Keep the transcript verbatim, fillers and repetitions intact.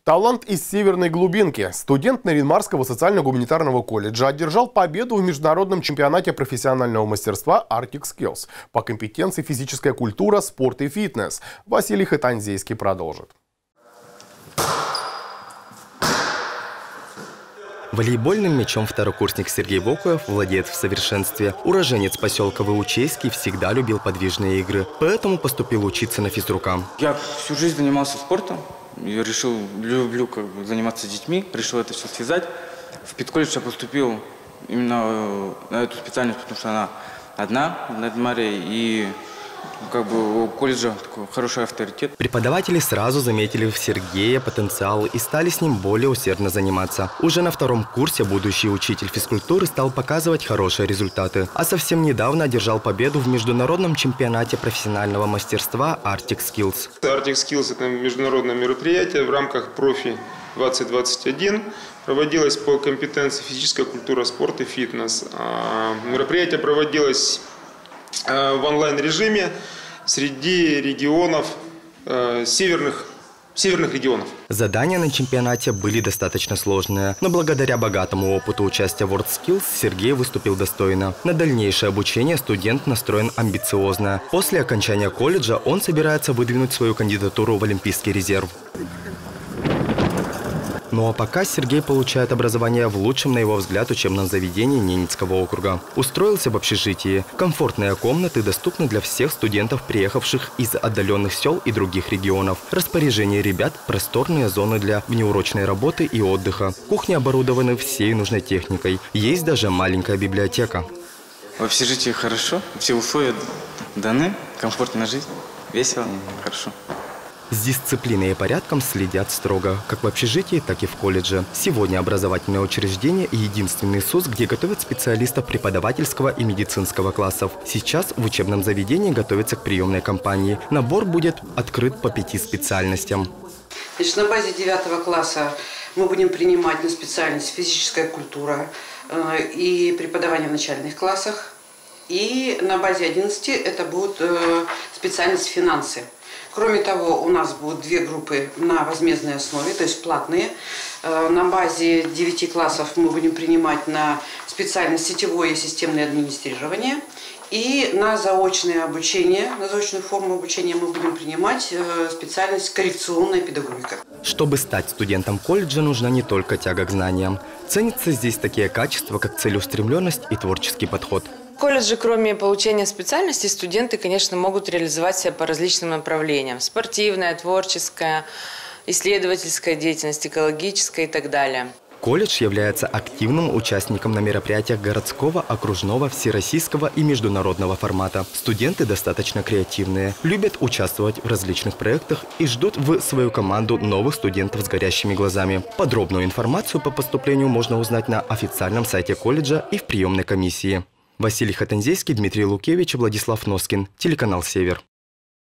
Талант из северной глубинки. Студент Нарьян-Марского социально-гуманитарного колледжа одержал победу в международном чемпионате профессионального мастерства Arctic Skills по компетенции физическая культура, спорт и фитнес. Василий Хатанзейский продолжит. Волейбольным мячом второкурсник Сергей Вокуев владеет в совершенстве. Уроженец поселка Выучейский всегда любил подвижные игры, поэтому поступил учиться на физрука. Я всю жизнь занимался спортом. Я решил, люблю как бы, заниматься с детьми, решил это все связать. В педколледж я поступил именно на эту специальность, потому что она одна в Нарьян-Маре, и как бы у колледжа такой хороший авторитет. Преподаватели сразу заметили в Сергее потенциал и стали с ним более усердно заниматься. Уже на втором курсе будущий учитель физкультуры стал показывать хорошие результаты, а совсем недавно одержал победу в международном чемпионате профессионального мастерства Arctic Skills. Arctic Skills – это международное мероприятие в рамках профи двадцать двадцать один. Проводилось по компетенции физическая культура, спорт и фитнес. Мероприятие проводилось в онлайн-режиме среди регионов, э, северных, северных регионов. Задания на чемпионате были достаточно сложные, но благодаря богатому опыту участия в WorldSkills Сергей выступил достойно. На дальнейшее обучение студент настроен амбициозно. После окончания колледжа он собирается выдвинуть свою кандидатуру в Олимпийский резерв. Ну а пока Сергей получает образование в лучшем, на его взгляд, учебном заведении Ненецкого округа. Устроился в общежитии. Комфортные комнаты доступны для всех студентов, приехавших из отдаленных сел и других регионов. Распоряжение ребят – просторные зоны для внеурочной работы и отдыха. Кухни оборудованы всей нужной техникой. Есть даже маленькая библиотека. В общежитии хорошо, все условия даны, комфортная жизнь, весело, хорошо. С дисциплиной и порядком следят строго, как в общежитии, так и в колледже. Сегодня образовательное учреждение и единственный СУЗ, где готовят специалистов преподавательского и медицинского классов. Сейчас в учебном заведении готовятся к приемной кампании. Набор будет открыт по пяти специальностям. Значит, на базе девятого класса мы будем принимать на специальность физическая культура э, и преподавание в начальных классах. И на базе одиннадцати это будет э, специальность финансы. Кроме того, у нас будут две группы на возмездной основе, то есть платные. На базе девяти классов мы будем принимать на специальность сетевое и системное администрирование. И на заочное обучение, на заочную форму обучения мы будем принимать специальность коррекционная педагогика. Чтобы стать студентом колледжа, нужна не только тяга к знаниям. Ценятся здесь такие качества, как целеустремленность и творческий подход. В колледже, кроме получения специальностей, студенты, конечно, могут реализовать себя по различным направлениям. Спортивная, творческая, исследовательская деятельность, экологическая и так далее. Колледж является активным участником на мероприятиях городского, окружного, всероссийского и международного формата. Студенты достаточно креативные, любят участвовать в различных проектах и ждут в свою команду новых студентов с горящими глазами. Подробную информацию по поступлению можно узнать на официальном сайте колледжа и в приемной комиссии. Василий Хатанзейский, Дмитрий Лукевич, Владислав Носкин. Телеканал «Север».